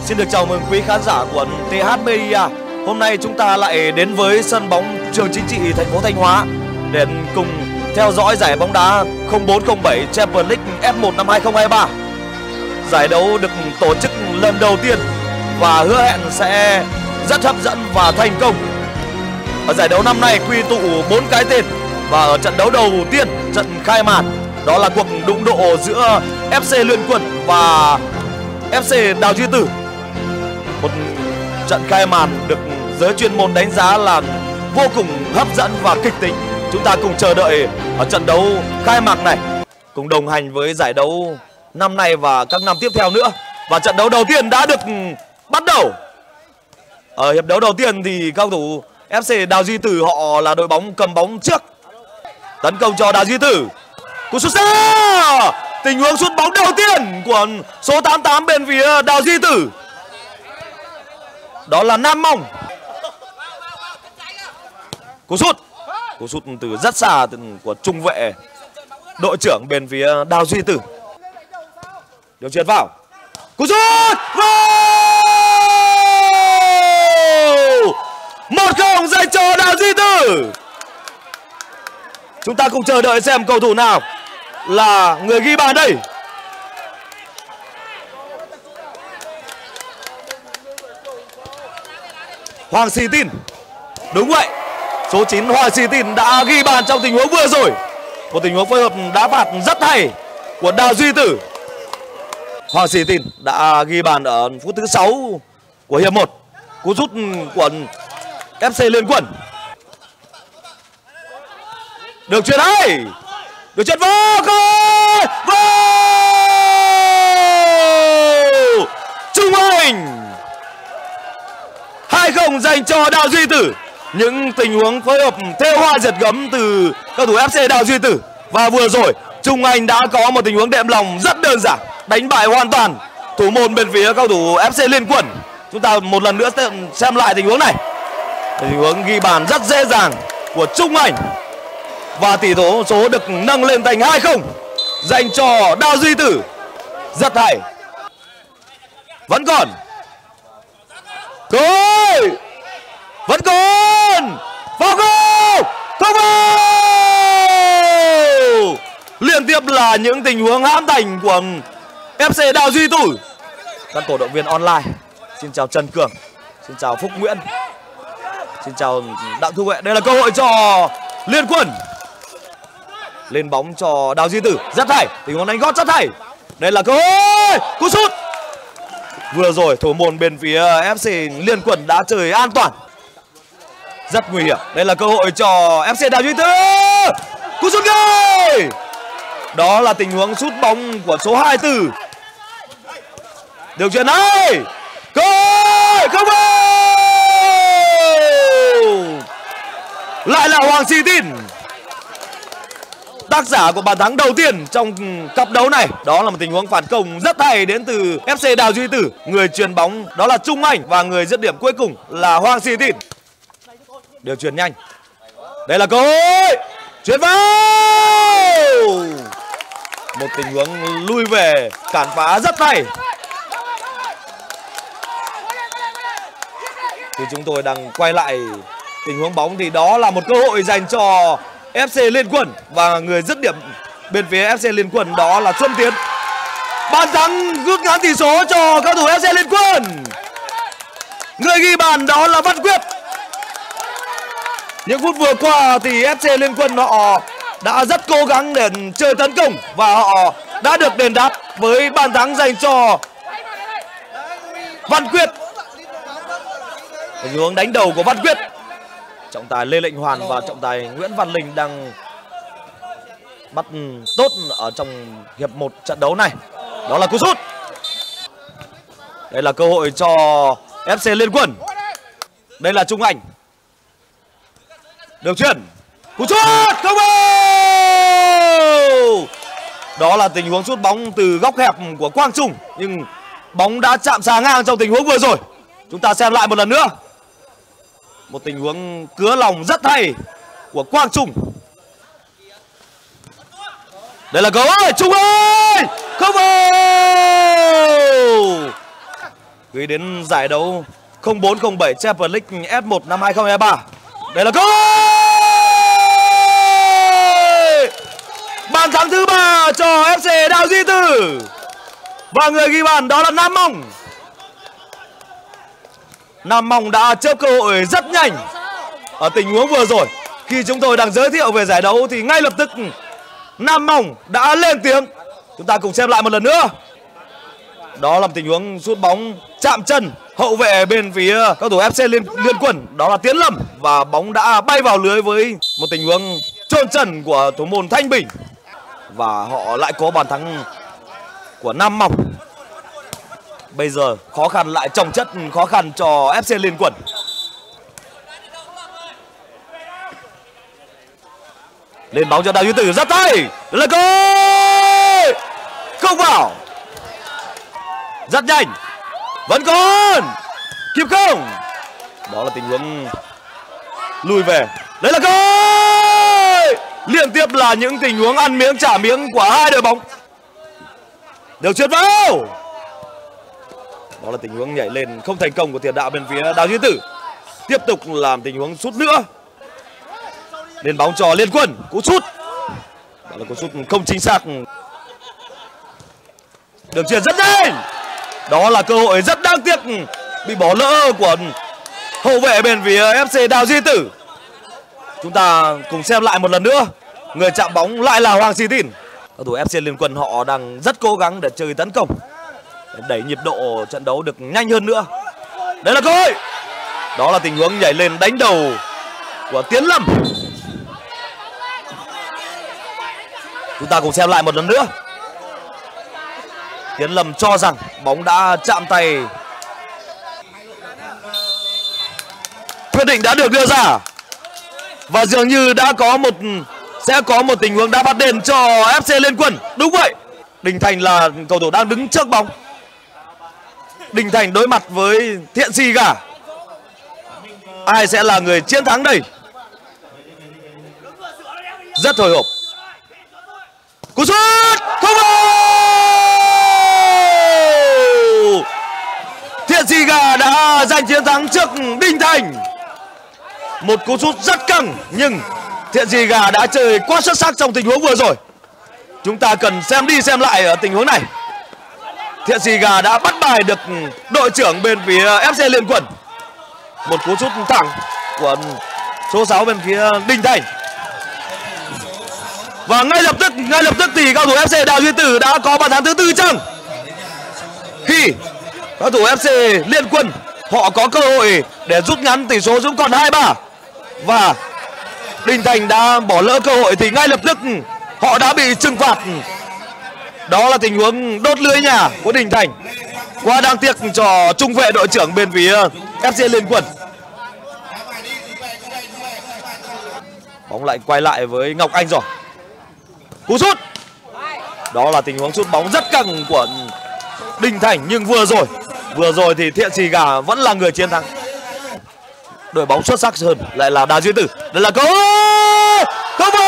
Xin được chào mừng quý khán giả của TH Media. Hôm nay chúng ta lại đến với sân bóng Trường Chính trị thành phố Thanh Hóa để cùng theo dõi giải bóng đá 0407 Champions League F1 năm 2023. Giải đấu được tổ chức lần đầu tiên và hứa hẹn sẽ rất hấp dẫn và thành công. Ở giải đấu năm nay quy tụ 4 cái tên, và ở trận đấu đầu tiên, trận khai màn, đó là cuộc đụng độ giữa FC Liên Quân và FC Đào Duy Tử. Một trận khai màn được giới chuyên môn đánh giá là vô cùng hấp dẫn và kịch tính. Chúng ta cùng chờ đợi ở trận đấu khai mạc này, cùng đồng hành với giải đấu năm nay và các năm tiếp theo nữa. Và trận đấu đầu tiên đã được bắt đầu. Ở hiệp đấu đầu tiên thì cao thủ FC Đào Duy Tử họ là đội bóng cầm bóng trước, tấn công cho Đào Duy Tử. Cú sút xa! Tình huống sút bóng đầu tiên của số 88 bên phía Đào Duy Tử, đó là Nam Mong. Cú sút từ rất xa của trung vệ đội trưởng bên phía Đào Duy Tử. Điều chuyền vào. Cú sút! 1-0 dành cho Đào Duy Tử. Chúng ta cùng chờ đợi xem cầu thủ nào là người ghi bàn đây. Hoàng Sĩ Tin. Đúng vậy, số 9 Hoàng Sĩ Tin đã ghi bàn trong tình huống vừa rồi. Một tình huống phối hợp đá phạt rất hay của Đào Duy Tử. Hoàng Sĩ Tin đã ghi bàn ở phút thứ 6 của hiệp 1. Cú sút của FC Liên Quân. Được chuyền hay, được chuyền vào, Trung Anh. 2-0 dành cho Đào Duy Tử. Những tình huống phối hợp thêu hoa diệt gấm từ cầu thủ FC Đào Duy Tử. Và vừa rồi Trung Anh đã có một tình huống đệm lòng rất đơn giản, đánh bại hoàn toàn thủ môn bên phía cầu thủ FC Liên Quân. Chúng ta một lần nữa xem lại tình huống này. Tình huống ghi bàn rất dễ dàng của Trung Anh. Và tỷ số được nâng lên thành 2-0 dành cho Đào Duy Tử. Rất hay. Vẫn còn cơ hội, vẫn còn vào goal, không vào. Liên tiếp là những tình huống hãm thành của FC Đào Duy Tử. Các cổ động viên online, xin chào Trần Cường, xin chào Phúc Nguyễn, xin chào Đặng Thu Huệ. Đây là cơ hội cho Liên Quân. Lên bóng cho Đào Duy Tử, rất hay, tình huống đánh gót rất hay. Đây là cơ hội, cú sút. Vừa rồi thủ môn bên phía FC Liên Quân đã chơi an toàn, rất nguy hiểm. Đây là cơ hội cho FC Đào Duy Tử. Cú sút ngay. Đó là tình huống sút bóng của số 24. Điều chuyền này, cơ hội, không vào. Lại là Hoàng Sĩ Tin, tác giả của bàn thắng đầu tiên trong cặp đấu này. Đó là một tình huống phản công rất hay đến từ FC Đào Duy Tử. Người chuyền bóng đó là Trung Anh và người dứt điểm cuối cùng là Hoàng Sĩ Tin. Điều chuyền nhanh. Đây là cơ hội, chuyền vào. Một tình huống lui về cản phá rất hay. Thì chúng tôi đang quay lại tình huống bóng thì đó là một cơ hội dành cho FC Liên Quân, và người dứt điểm bên phía FC Liên Quân đó là Xuân Tiến. Bàn thắng rút ngắn tỷ số cho cầu thủ FC Liên Quân. Người ghi bàn đó là Văn Quyết. Những phút vừa qua thì FC Liên Quân họ đã rất cố gắng để chơi tấn công và họ đã được đền đáp với bàn thắng dành cho Văn Quyết. Tình huống đánh đầu của Văn Quyết. Trọng tài Lê Lệnh Hoàn và trọng tài Nguyễn Văn Linh đang bắt tốt ở trong hiệp 1 trận đấu này. Đó là cú sút. Đây là cơ hội cho FC Liên Quân. Đây là Trung Anh. Được chuyền. Cú sút không vào. Đó là tình huống sút bóng từ góc hẹp của Quang Trung, nhưng bóng đã chạm xà ngang trong tình huống vừa rồi. Chúng ta xem lại một lần nữa. Một tình huống cứa lòng rất hay của Quang Trung. Đây là cơ hội Trung ơi, không vào. gửi đến giải đấu 0407 Champions League F1 năm 2023. Đây là cơ bàn thắng thứ 3 cho FC Đào Duy Từ. Và người ghi bàn đó là Nam Mông. Nam Mông đã chớp cơ hội rất nhanh ở tình huống vừa rồi. Khi chúng tôi đang giới thiệu về giải đấu thì ngay lập tức Nam Mông đã lên tiếng. Chúng ta cùng xem lại một lần nữa. Đó là tình huống sút bóng chạm chân hậu vệ bên phía cầu thủ FC Liên Quân, đó là Tiến Lâm, và bóng đã bay vào lưới với một tình huống chôn chân của thủ môn Thanh Bình. Và họ lại có bàn thắng của Nam Mông. Bây giờ khó khăn lại chồng chất khó khăn cho FC Liên Quân. Lên bóng cho Đào Duy Từ, rất hay, là goal, không vào, rất nhanh, vẫn còn, kịp không? Đó là tình huống lùi về, đấy là goal. Liên tiếp là những tình huống ăn miếng trả miếng của hai đội bóng. Đều trượt vào. Đó là tình huống nhảy lên không thành công của tiền đạo bên phía Đào Duy Từ. Tiếp tục làm tình huống sút nữa. Lên bóng cho Liên Quân, cú sút. Đó là cú sút không chính xác. Đường chuyền rất nhanh. Đó là cơ hội rất đáng tiếc bị bỏ lỡ của hậu vệ bên phía FC Đào Duy Từ. Chúng ta cùng xem lại một lần nữa. Người chạm bóng lại là Hoàng Sĩ Tín. Cầu thủ FC Liên Quân họ đang rất cố gắng để chơi tấn công, để đẩy nhịp độ trận đấu được nhanh hơn nữa. Đây là cơ hội. Đó là tình huống nhảy lên đánh đầu của Tiến Lâm. Chúng ta cùng xem lại một lần nữa. Tiến Lâm cho rằng bóng đã chạm tay. Quyết định đã được đưa ra. Và dường như sẽ có một tình huống đá phạt đền cho FC Liên Quân. Đúng vậy. Đình Thành là cầu thủ đang đứng trước bóng. Đình Thành đối mặt với Thiện Sì Gà. Ai sẽ là người chiến thắng đây? Rất hồi hộp. Cú sút không vào. Thiện Sì Gà đã giành chiến thắng trước Đình Thành. Một cú sút rất căng, nhưng Thiện Sì Gà đã chơi quá xuất sắc trong tình huống vừa rồi. Chúng ta cần xem đi xem lại ở tình huống này. Thiện Sì Gà đã bắt bài được đội trưởng bên phía FC Liên Quân. Một cú sút thẳng của số 6 bên phía Đình Thành. Và ngay lập tức thì cầu thủ FC Đào Duy Từ đã có bàn thắng thứ 4 chăng? Khi cầu thủ FC Liên Quân họ có cơ hội để rút ngắn tỷ số xuống còn 2-3 và Đình Thành đã bỏ lỡ cơ hội thì ngay lập tức họ đã bị trừng phạt. Đó là tình huống đốt lưới nhà của Đình Thành. Quá đáng tiếc cho trung vệ đội trưởng bên phía FC Liên Quân. Bóng lại quay lại với Ngọc Anh rồi. Cú sút. Đó là tình huống sút bóng rất căng của Đình Thành, nhưng vừa rồi thì Thiện Sì Gà vẫn là người chiến thắng. Đội bóng xuất sắc hơn lại là Đào Duy Từ. Đây là cơ hội. Không vào.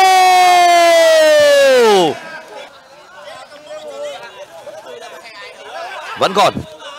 Vẫn còn.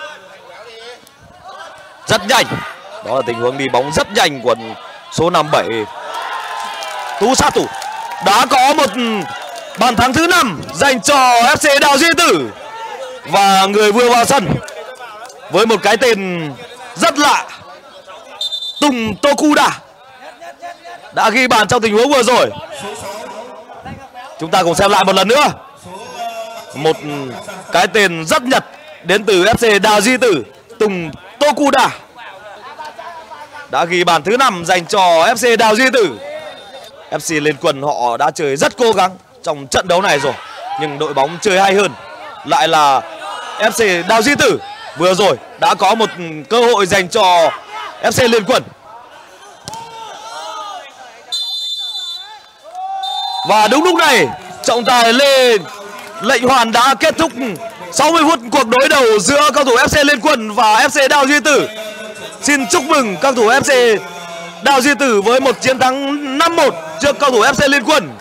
Rất nhanh. Đó là tình huống đi bóng rất nhanh của số 57 Tú Sát Thủ. Đã có một bàn thắng thứ 5 dành cho FC Đào Duy Từ. Và người vừa vào sân với một cái tên rất lạ, Tùng Tokuda, đã ghi bàn trong tình huống vừa rồi. Chúng ta cùng xem lại một lần nữa. Một cái tên rất Nhật đến từ FC Đào Duy Từ, Tùng Tokuda, đã ghi bàn thứ 5 dành cho FC Đào Duy Từ. FC Liên Quân họ đã chơi rất cố gắng trong trận đấu này rồi, nhưng đội bóng chơi hay hơn lại là FC Đào Duy Từ. Vừa rồi đã có một cơ hội dành cho FC Liên Quân. Và đúng lúc này trọng tài lên lệnh hoàn đã kết thúc 60 phút cuộc đối đầu giữa cầu thủ FC Liên Quân và FC Đào Duy Từ. Xin chúc mừng cầu thủ FC Đào Duy Từ với một chiến thắng 5-1 trước cầu thủ FC Liên Quân.